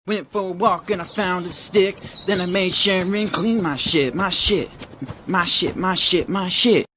Went for a walk and I found a stick. Then I made Sharon clean my shit, my shit, my shit, my shit, my shit.